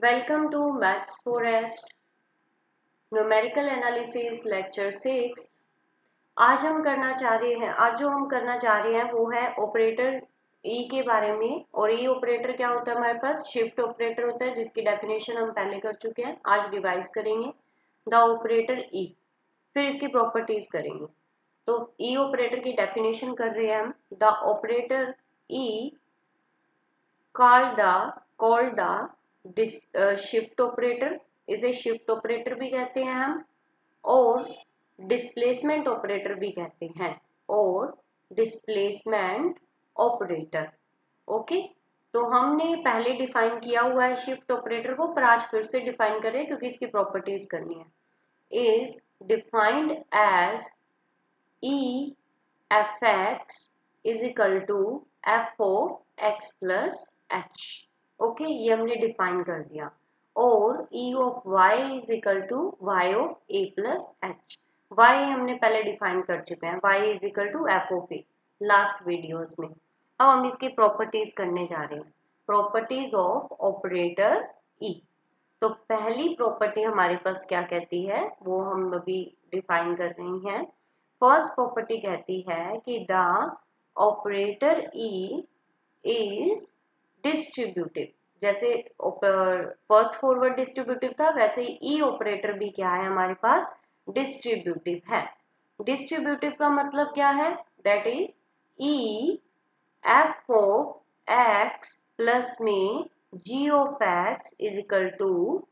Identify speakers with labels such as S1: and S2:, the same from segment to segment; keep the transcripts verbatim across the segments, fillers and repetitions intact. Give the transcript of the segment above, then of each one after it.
S1: Welcome to Maths Forest numerical analysis lecture six. आज हम करना चाह रहे हैं आज जो हम करना चाह रहे हैं वो है ऑपरेटर ई के बारे में। और ई ऑपरेटर क्या होता है? हमारे पास शिफ्ट ऑपरेटर होता है जिसकी डेफिनेशन हम पहले कर चुके हैं। आज रिवाइज करेंगे द ऑपरेटर ई, फिर इसकी प्रॉपर्टीज करेंगे। तो ई ऑपरेटर की डेफिनेशन कर रहे हैं हम। The operator E called the called the shift operator, इसे शिफ्ट ऑपरेटर भी कहते हैं हम, और डिस्प्लेसमेंट ऑपरेटर भी कहते हैं, और डिस्प्लेसमेंट ऑपरेटर। ओके, तो हमने पहले डिफाइन किया हुआ है शिफ्ट ऑपरेटर को, पर आज फिर से डिफाइन करें क्योंकि इसकी प्रॉपर्टीज करनी है। Is defined as E F X is equal to F of X plus H. Okay, ये हमने डिफाइन कर दिया। और E of Y is equal to Y of A plus H. Y हमने पहले डिफाइन कर चुके हैं, Y is equal to F of A last videos में। अब हम इसकी प्रॉपर्टीज करने जा रहे हैं, प्रॉपर्टीज ऑफ ऑपरेटर ई। तो पहली प्रॉपर्टी हमारे पास क्या कहती है वो हम अभी डिफाइन कर रही हैं। फर्स्ट प्रॉपर्टी कहती है कि the operator E is distributive. जैसे फर्स्ट फॉरवर्ड डिस्ट्रीब्यूटिव था, वैसे ई ऑपरेटर भी क्या है हमारे पास? डिस्ट्रीब्यूटिव है। डिस्ट्रीब्यूटिव का मतलब क्या है? That is E F of X plus में G of X is equal to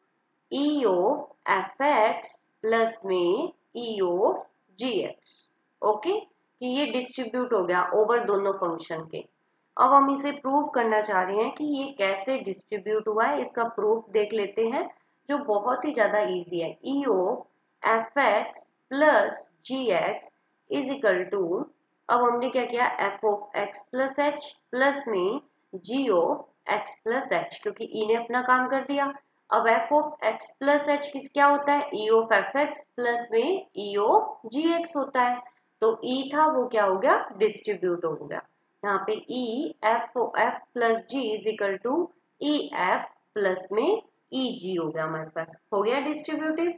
S1: E of F X plus में E of G X. Okay, कि ये डिस्ट्रीब्यूट हो गया ओवर दोनों फंक्शन के। अब हम इसे प्रूव करना चाह रहे हैं कि ये कैसे डिस्ट्रीब्यूट हुआ है। इसका प्रूफ देख लेते हैं जो बहुत ही ज्यादा इजी है। E of F X plus G X is equal to, अब हमने क्या किया, F of X plus H plus में G of X plus H, क्योंकि ई ने अपना काम कर दिया। अब F of X plus H किस क्या होता है? E of F X plus में ई ऑफ जी एक्स होता है। तो ई था वो क्या हो गया? डिस्ट्रीब्यूट हो गया। यहाँ पे E F F plus G is equal to E F plus में ई जी हो गया, हमारे पास हो गया डिस्ट्रीब्यूटिव।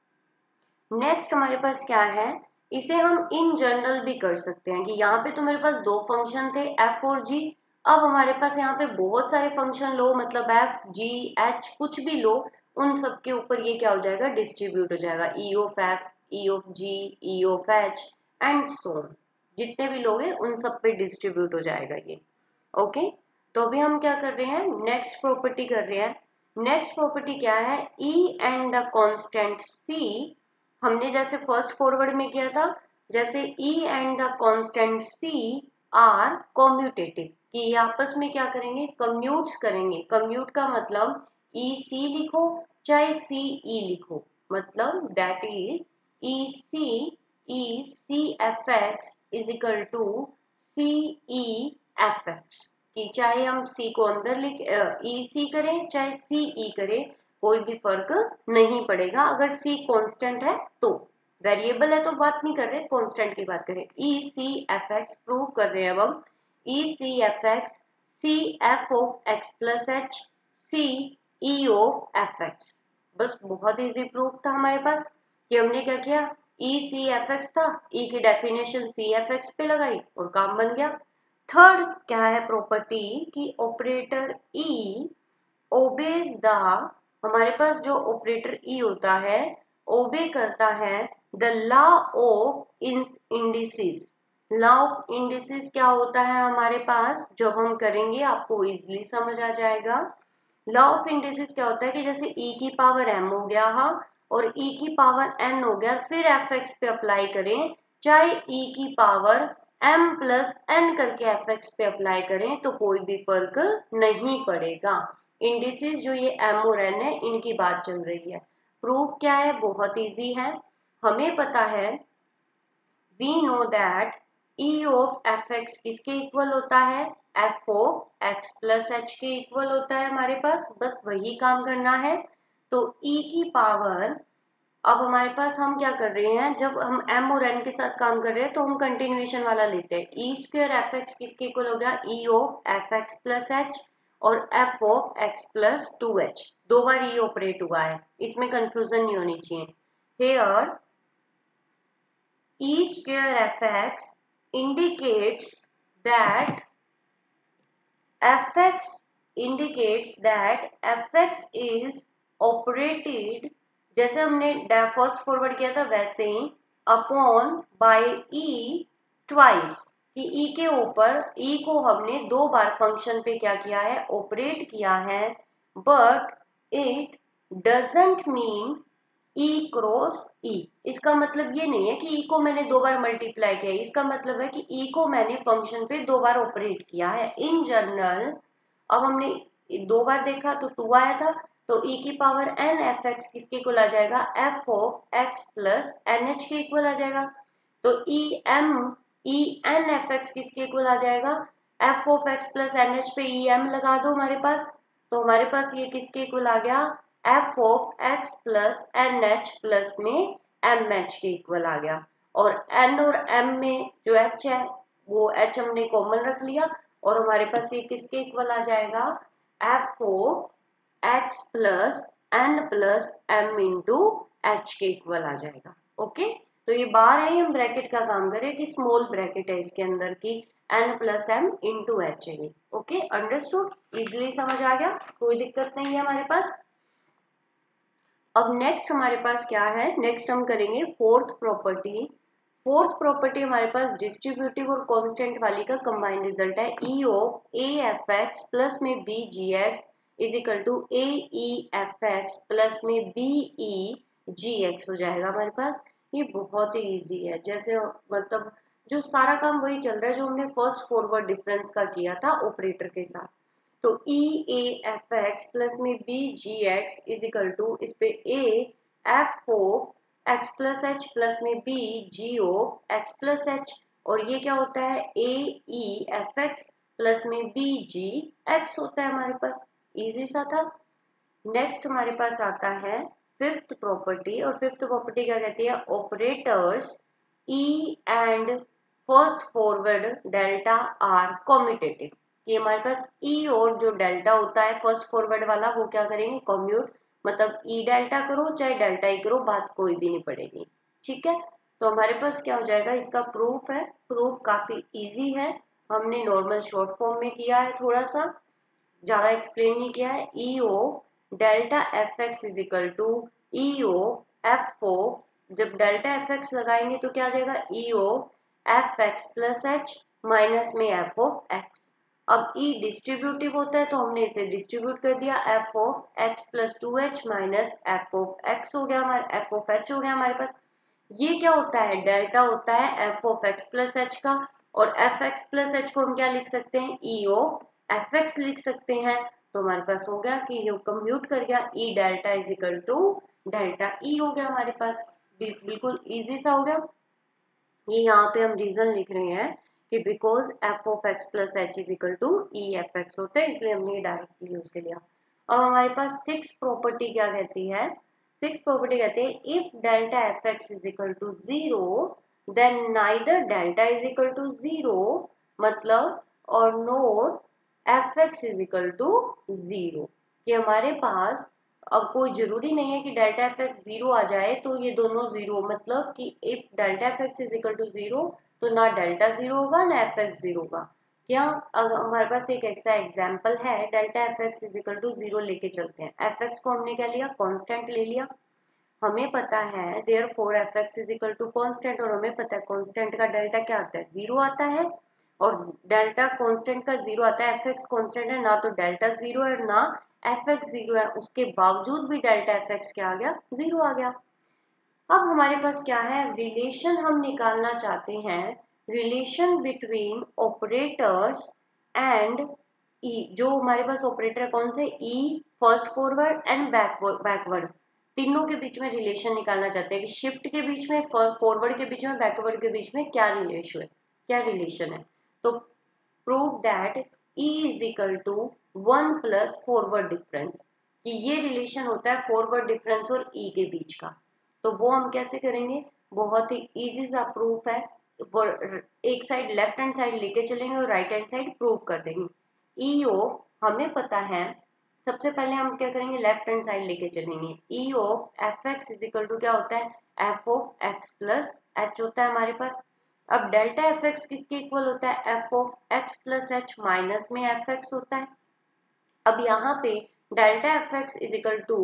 S1: नेक्स्ट हमारे पास क्या है, इसे हम इन जनरल भी कर सकते हैं कि यहाँ पे तो मेरे पास दो फंक्शन थे एफ और जी। अब हमारे पास यहाँ पे बहुत सारे फंक्शन लो, मतलब एफ जी एच कुछ भी लो, उन सब के ऊपर ये क्या हो जाएगा? डिस्ट्रीब्यूट हो जाएगा। E of F, E of G, E of H and so on, जितने भी लोग हैं उन सब पे डिस्ट्रीब्यूट हो जाएगा ये। ओके, तो अभी हम क्या कर रहे हैं? नेक्स्ट प्रॉपर्टी कर रहे हैं। नेक्स्ट प्रॉपर्टी क्या है? E and the constant C, हमने जैसे फर्स्ट फॉरवर्ड में किया था, जैसे E and the constant C are commutative, कि ये आपस में क्या करेंगे? कम्यूट्स करेंगे। कम्यूट का मतलब ई सी लिखो चाहे सी ई लिखो, मतलब that is E C E C F X is equal to C E F X, कि चाहे हम सी को अंदर लिख ई सी करें चाहे सी ई करें, कोई भी फर्क नहीं पड़ेगा अगर सी कांस्टेंट है तो। वेरिएबल है तो बात नहीं कर रहे, कांस्टेंट की बात करें। E C F X prove कर रहे हैं अब हम। E C F X C F of X plus H C E of F X. बस बहुत इजी प्रूफ था हमारे पास कि हमने क्या किया, ई सी एफ एक्स था, ई की डेफिनेशन सी एफ एक्स पे लगाई और काम बन गया। थर्ड क्या है प्रॉपर्टी कि ऑपरेटर ई ओबेज द, हमारे पास जो ऑपरेटर ई होता है ओबे करता है the law of indices. Law of indices क्या होता है हमारे पास? जब हम करेंगे आपको इजीली समझ आ जाएगा। लॉ ऑफ इंडिसेस क्या होता है कि जैसे e की पावर m हो गया हा और e की पावर n हो गया, फिर fx पे अप्लाई करें, चाहे e की पावर m प्लस n करके fx पे अप्लाई करें तो कोई भी फर्क नहीं पड़ेगा। इंडिसेस जो ये m और n है इनकी बात चल रही है। प्रूफ क्या है? बहुत इजी है। हमें पता है, we know that e of fx किसके इक्वल होता है? f of x plus h के इक्वल होता है हमारे पास, बस वही काम करना है। तो e की पावर, अब हमारे पास हम क्या कर रहे हैं, जब हम m और n के साथ काम कर रहे हैं तो हम कंटिन्यूएशन वाला लेते हैं। ई स्क्वायर एफ एक्स किसके इक्वल हो गया? E of F X plus H, और F of X plus two H, दो बार ई ऑपरेट हुआ है, इसमें कंफ्यूजन नहीं होनी चाहिए। Here E square F X indicates that F X indicates that F X is operated, जैसे हमने फर्स्ट फॉरवर्ड किया था वैसे ही, अपॉन बाय ई ट्वाइस, कि ई के ऊपर ई को हमने दो बार फंक्शन पे क्या किया है, ऑपरेट किया है, but it doesn't mean E cross E. इसका मतलब ये नहीं है कि ई को मैंने दो बार मल्टीप्लाई किया है, इसका मतलब है कि ई को मैंने फंक्शन पे दो बार ऑपरेट किया है इन जनरल। अब हमने दो बार देखा तो टू आया था, तो e की पावर n एफ एक्स किसके इक्वल आ जाएगा, f of x plus N H के इक्वल आ जाएगा। तो e m e n F X किसके इक्वल आ जाएगा, f of x plus N H पे e m लगा दो हमारे पास, तो हमारे पास ये किसके इक्वल आ गया, f of x plus N H plus में एम एच के इक्वल आ गया। और n और m में जो h है वो h हमने कॉमन रख लिया, और हमारे पास ये किसके इक्वल आ जाएगा, f of x plus N plus M into H के इक्वल आ जाएगा। ओके, तो ये बार है, हम ब्रैकेट का काम करें कि स्मॉल ब्रैकेट है इसके अंदर की n plus M into H है ये। ओके, अंडरस्टूड, इजिली समझ आ गया, कोई दिक्कत नहीं है हमारे पास। अब नेक्स्ट हमारे पास क्या है, नेक्स्ट हम करेंगे फोर्थ प्रॉपर्टी। फोर्थ प्रॉपर्टी हमारे पास डिस्ट्रीब्यूटिव और कांस्टेंट वाली का कंबाइंड रिजल्ट है, E of A F X plus में B G X is equal to A E F X plus में बी ई जी एक्स हो जाएगा हमारे पास। ये बहुत ही इजी है, जैसे मतलब जो सारा काम वही चल रहा है जो हमने फर्स्ट फॉरवर्ड डिफरेंस का किया था ऑपरेटर के साथ। तो E A F X plus में B G X is equal to इस पे A F of x plus H plus में b g of x plus H, और ये क्या होता है, a e F X plus में b g x होता है हमारे पास, इजी सा था। नेक्स्ट हमारे पास आता है फिफ्थ प्रॉपर्टी, और फिफ्थ प्रॉपर्टी क्या कहती है, operators e and first forward delta are commutative. कि हमारे पास e और जो डेल्टा होता है फर्स्ट फॉरवर्ड वाला वो क्या करेंगे, कॉम्यूट, मतलब ई डेल्टा करो चाहे डेल्टा ई करो, बात कोई भी नहीं पड़ेगी। ठीक है, तो हमारे पास क्या हो जाएगा, इसका प्रूफ है, प्रूफ काफी इजी है, हमने नॉर्मल शॉर्ट फॉर्म में किया है, थोड़ा सा ज्यादा एक्सप्लेन नहीं किया है। E O delta F X is equal to E O F O, जब डेल्टा एफ एक्स लगाएंगे तो क्या आ जाएगा, E O F X plus H minus में एफ ऑफ एक्स। अब e डिस्ट्रीब्यूटिव होता है तो हमने इसे डिस्ट्रीब्यूट कर दिया, f of x plus two H minus F of x हो गया हमारा, f ऑफ h हो गया हमारे पास। ये क्या होता है, डेल्टा होता है f of x plus h का, और एफ एक्स प्लस एच को हम क्या लिख सकते हैं, e ऑफ एफ एक्स लिख सकते हैं। तो हमारे पास हो गया कि ये कंप्यूट कर गया, e delta is equal to delta e हो गया हमारे पास, बिल्कुल इजी सा हो गया। ये यहाँ पे हम रीजन लिख रहे हैं कि because F of X plus H is equal to E F X होता है, इसलिए हमने ये डायरेक्टली यूज कर लिया। अब हमारे पास सिक्स प्रॉपर्टी क्या कहती है, सिक्स प्रॉपर्टी कहती है if delta F X is equal to zero then neither delta is equal to zero, मतलब और nor F X is equal to zero. कि हमारे पास अब कोई जरूरी नहीं है कि डेल्टा एफ एक्स जीरो आ जाए तो ये दोनों जीरो, मतलब कि if delta F X is equal to zero तो ना डेल्टा जीरो होगा ना एफ एक्स जीरो होगा। क्या अगर हमारे पास एक ऐसा एग्जांपल है, delta F X is equal to zero लेके चलते हैं, एफ एक्स को हमने क्या लिया, कांस्टेंट ले लिया, हमें पता है therefore F X is equal to constant, और हमें पता है कांस्टेंट का डेल्टा क्या आता है, जीरो आता है, और डेल्टा कांस्टेंट का जीरो आता है, एफ एक्स कांस्टेंट है ना, तो डेल्टा जीरो है ना एफ एक्स जीरो है, उसके बावजूद भी डेल्टा एफ एक्स क्या आ गया, जीरो आ गया। अब हमारे पास क्या है, रिलेशन हम निकालना चाहते हैं, relation between operators and E. जो हमारे पास ऑपरेटर कौन से, E first forward and backward, तीनों के बीच में रिलेशन निकालना चाहते हैं कि शिफ्ट के बीच में, फॉरवर्ड के बीच में, बैकवर्ड के बीच में क्या रिलेशन है, क्या रिलेशन है। तो prove that E is equal to one plus forward difference, कि ये रिलेशन होता है फॉरवर्ड डिफरेंस और E के बीच का। तो वो हम कैसे करेंगे, बहुत ही इजी सा प्रूफ है, एक साइड लेफ्ट हैंड साइड लेके चलेंगे और राइट हैंड साइड प्रूव कर देंगे। E ऑफ हमें पता है, सबसे पहले हम क्या करेंगे, लेफ्ट हैंड साइड लेके चलेंगे। E of F X is equal to क्या होता है, F of X plus H होता है हमारे पास। अब डेल्टा एफ एक्स किसके इक्वल होता है, F of X plus H minus में एफ एक्स होता है। अब यहाँ पे delta F X is equal to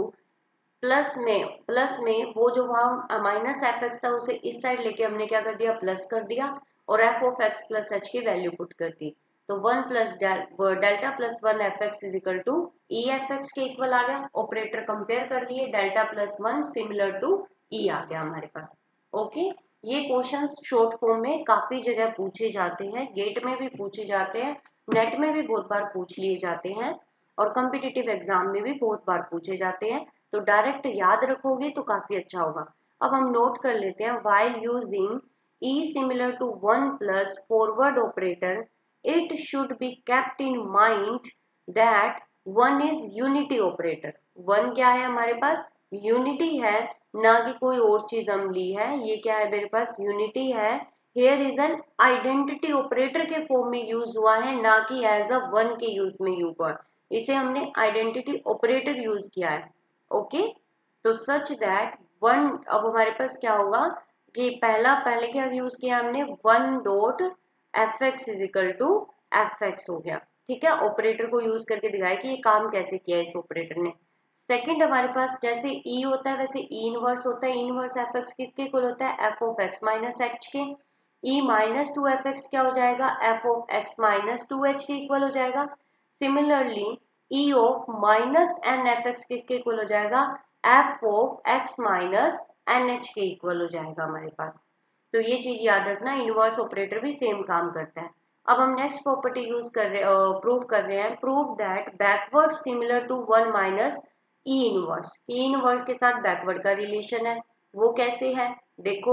S1: plus में प्लस में वो जो वहाँ माइनस एफ एक्स था उसे इस साइड लेके हमने क्या कर दिया, प्लस कर दिया, और F of X plus H की वैल्यू पुट कर दी। तो one plus delta plus one F X is equal to E F X के इक्वल आ गया। ऑपरेटर कंपेयर कर लिए, delta plus one similar to E आ गया हमारे पास। ओके, ये क्वेश्चंस शॉर्ट फॉर्म में काफी जगह पूछे जाते हैं, गेट में भी पूछे जाते हैं, नेट में भी बहुत बार पूछ लिए जाते हैं, और कॉम्पिटिटिव एग्जाम में भी बहुत बार पूछे जाते हैं। तो डायरेक्ट याद रखोगे तो काफी अच्छा होगा। अब हम नोट कर लेते हैं, while using e similar to one plus forward operator it should be kept in mind that one is unity operator। one क्या है हमारे पास, unity है, ना कि कोई और चीज हम ली है। ये क्या है मेरे पास, unity है। here is an identity operator के फॉर्म में यूज हुआ है, ना कि एज अ वन के यूज में यूज हुआ है। इसे हमने आइडेंटिटी ऑपरेटर यूज किया है। Okay okay? तो सच दैट वन, अब हमारे पास क्या होगा कि पहला पहले क्या यूज किया हमने, one dot F X is equal to F X हो गया। ठीक है, ऑपरेटर को यूज करके दिखाया कि ये काम कैसे किया इस ऑपरेटर ने। सेकंड हमारे पास जैसे ई e होता है वैसे ई इनवर्स होता है। ई इनवर्स एफ एक्स किसके इक्वल होता है, F of X minus H के। E minus two F X क्या हो जाएगा, F of X minus two H के इक्वल हो जाएगा। Similarly e of minus N F X किसके इक्वल हो जाएगा, F of X minus N H के इक्वल हो जाएगा हमारे पास। तो ये चीज याद रखना, इनवर्स ऑपरेटर भी सेम काम करता है। अब हम नेक्स्ट प्रॉपर्टी यूज कर रहे प्रूव कर रहे हैं, prove that backward similar to one minus E inverse. E inverse के साथ बैकवर्ड का रिलेशन है, वो कैसे है देखो।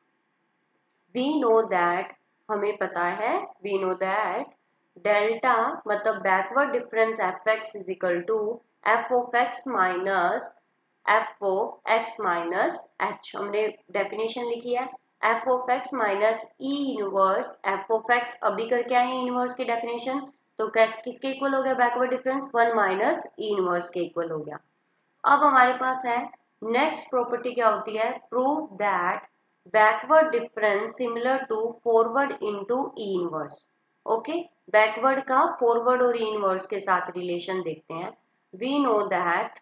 S1: वी नो दैट, हमें पता है, वी नो दैट डेल्टा मतलब backward difference F X is equal to F of X minus F of X minus H. हमने डेफिनेशन लिखी है, F of X minus E inverse F of X. अभी करके आए हैं इनवर्स की definition, तो किसके इक्वल हो गया backward difference, one minus E inverse के इक्वल हो गया। अब हमारे पास है नेक्स्ट प्रॉपर्टी क्या होती है, prove that backward difference similar to forward into E inverse. Okay, backward का फॉरवर्ड और ई इनवर्स के साथ रिलेशन देखते हैं। We know that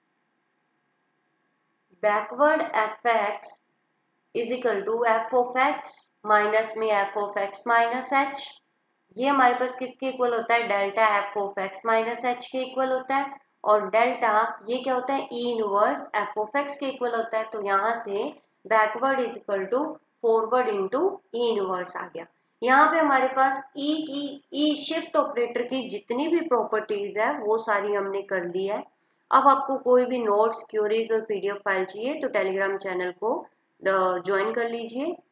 S1: backward F X is equal to F of X minus में F of X minus H. ये हमारे पास किसके इक्वल होता है, delta F of X minus H के इक्वल होता है। और डेल्टा ये क्या होता है, E inverse F of X के इक्वल होता है। तो यहाँ से backward is equal to forward into E inverse आ गया। यहाँ पे हमारे पास ई की ई शिफ्ट ऑपरेटर की जितनी भी प्रॉपर्टीज है वो सारी हमने कर ली है। अब आपको कोई भी नोट्स, क्यूरीज और पीडीएफ फाइल चाहिए तो टेलीग्राम चैनल को ज्वाइन कर लीजिए।